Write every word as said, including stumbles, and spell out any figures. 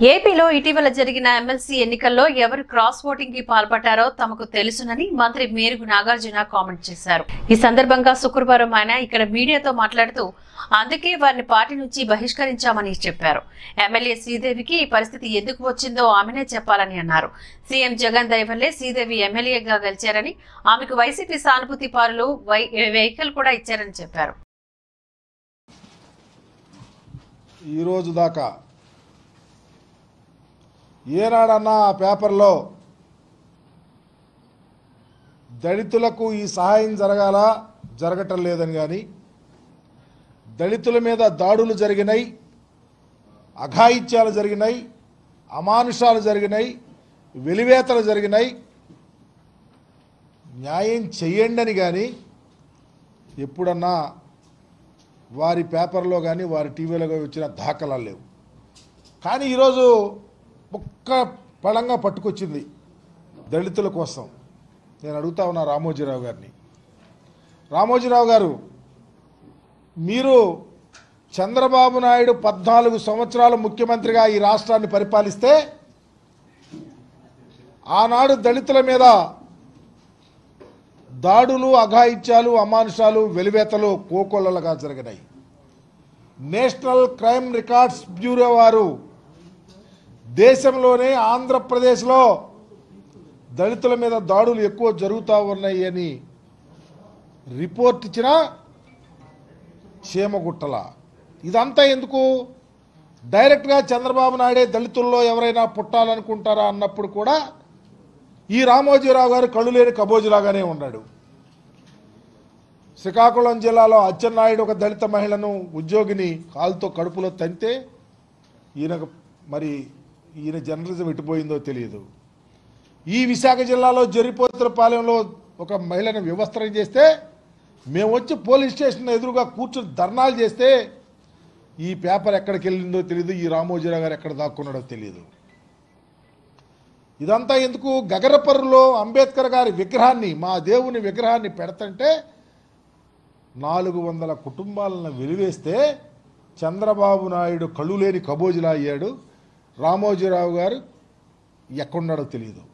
ఏపీలో ఇటీవల జరిగిన ఎమ్మెల్సీ ఎన్నికల్లో ఎవరు క్రాస్ ఓటింగ్ కి పాల్పడ్డారో తమకు తెలుసునని మంత్రి మేరుగు నాగార్జున కామెంట్ చేశారు. ఈ సందర్భంగా శుక్రవారం ఆయన ఇక్కడ మీడియాతో మాట్లాడుతూ అందుకే వారిని పార్టీ నుంచి బహిష్కరించామని చెప్పారు. ఎమ్మెల్యే శ్రీదేవికి ఈ పరిస్థితి ఎందుకు వచ్చిందో ఆమెనే చెప్పాలని అన్నారు. సీఎం జగన్ దయ వల్లే శ్రీదేవి ఎమ్మెల్యేగా గెలిచారని, ఆమెకు వైసీపీ సానుభూతి పరులు వెహికల్ కూడా ఇచ్చారని చెప్పారు. ఈ రోజు దాకా ఏనాడన్నా ఆ పేపర్లో దళితులకు ఈ సహాయం జరగాల జరగటం లేదని కానీ, దళితుల మీద దాడులు జరిగినాయి, అఘాయిత్యాలు జరిగినాయి, అమానుషాలు జరిగినాయి, వెలివేతలు జరిగినాయి, న్యాయం చెయ్యండి అని కానీ ఎప్పుడన్నా వారి పేపర్లో కానీ వారి టీవీలో కానీ వచ్చిన దాఖలాలు లేవు. కానీ ఈరోజు ఒక్క పళంగా పట్టుకొచ్చింది దళితుల కోసం. నేను అడుగుతా ఉన్నా రామోజీరావు గారిని, రామోజీరావు గారు, మీరు చంద్రబాబు నాయుడు పద్నాలుగు సంవత్సరాలు ముఖ్యమంత్రిగా ఈ రాష్ట్రాన్ని పరిపాలిస్తే ఆనాడు దళితుల మీద దాడులు, అఘాయిత్యాలు, అమానుషాలు, వెలివేతలు కోకొల్లలుగా జరిగినాయి. నేషనల్ క్రైమ్ రికార్డ్స్ బ్యూరో వారు దేశంలోనే ఆంధ్రప్రదేశ్లో దళితుల మీద దాడులు ఎక్కువ జరుగుతూ ఉన్నాయి అని రిపోర్ట్ ఇచ్చిన చీమగుట్టల. ఇదంతా ఎందుకు? డైరెక్ట్గా చంద్రబాబు నాయుడే దళితుల్లో ఎవరైనా పుట్టాలనుకుంటారా అన్నప్పుడు కూడా ఈ రామోజీరావు గారు కళ్ళు లేని కబోజులాగానే ఉన్నాడు. శ్రీకాకుళం జిల్లాలో అచ్చెన్నాయుడు ఒక దళిత మహిళను, ఉద్యోగిని కాలుతో కడుపులో తంతే ఈయనకు మరి ఈయన జర్నలిజం ఎటుపోయిందో తెలియదు. ఈ విశాఖ జిల్లాలో జరిపోతులపాలెంలో ఒక మహిళను వివస్త్రం చేస్తే మేము వచ్చి పోలీస్ స్టేషన్ ఎదురుగా కూర్చొని ధర్నాలు చేస్తే ఈ పేపర్ ఎక్కడికి వెళ్ళిందో తెలియదు, ఈ రామోజీరావు గారు ఎక్కడ దాక్కున్నాడో తెలియదు. ఇదంతా ఎందుకు? గగరపర్రులో అంబేద్కర్ గారి విగ్రహాన్ని, మా దేవుని విగ్రహాన్ని పెడతంటే నాలుగు వందల కుటుంబాలను వెలివేస్తే చంద్రబాబు నాయుడు కళ్ళు లేని కబోజులా అయ్యాడు. రామోజీరావు గారు ఎక్కడున్నాడో తెలియదు.